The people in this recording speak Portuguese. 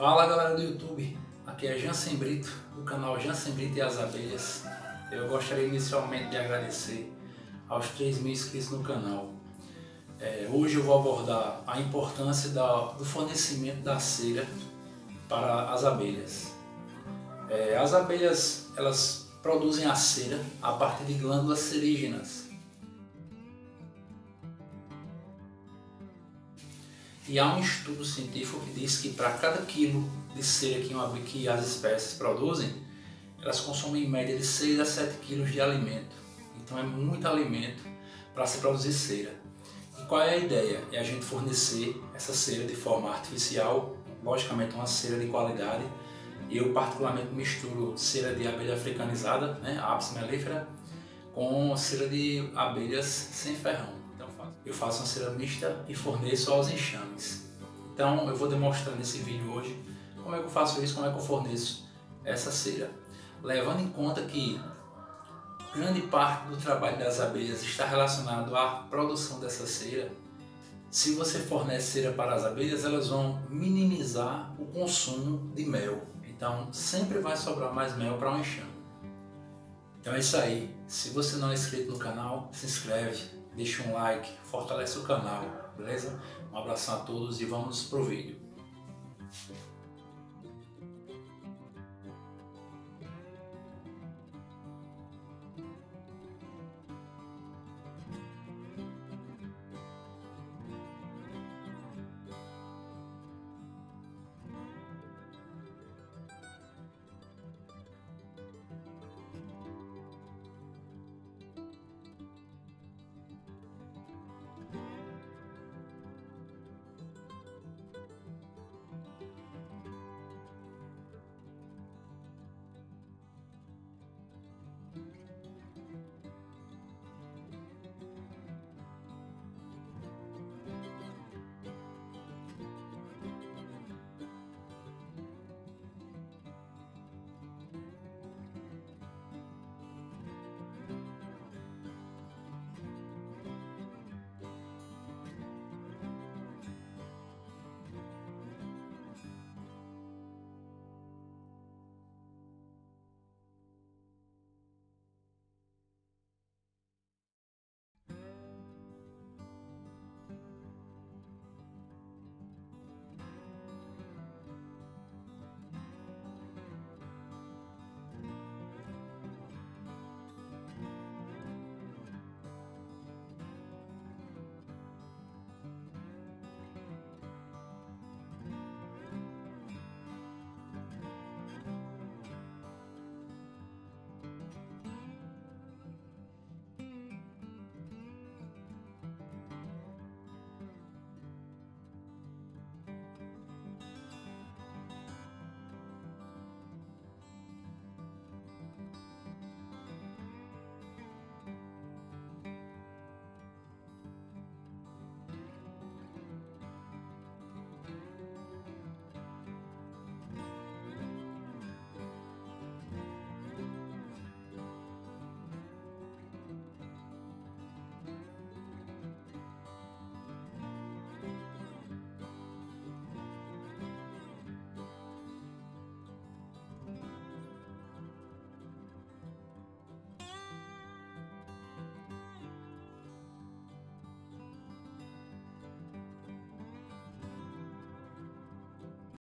Fala galera do YouTube, aqui é Jansen Brito, do canal Jansen Brito e as Abelhas. Eu gostaria inicialmente de agradecer aos 3.000 inscritos no canal. Hoje eu vou abordar a importância do fornecimento da cera para as abelhas. As abelhas elas produzem a cera a partir de glândulas cerígenas. E há um estudo científico que diz que para cada quilo de cera que as espécies produzem, elas consomem em média de 6 a 7 quilos de alimento. Então é muito alimento para se produzir cera. E qual é a ideia? É a gente fornecer essa cera de forma artificial, logicamente uma cera de qualidade. Eu particularmente misturo cera de abelha africanizada, Apis mellifera, com cera de abelhas sem ferrão. Eu faço uma cera mista e forneço aos enxames. Então eu vou demonstrar nesse vídeo hoje como é que eu faço isso, como é que eu forneço essa cera. Levando em conta que grande parte do trabalho das abelhas está relacionado à produção dessa cera, se você fornece cera para as abelhas, elas vão minimizar o consumo de mel. Então sempre vai sobrar mais mel para um enxame. Então é isso aí. Se você não é inscrito no canal, se inscreve. Deixa um like, fortalece o canal, beleza? Um abração a todos e vamos pro vídeo.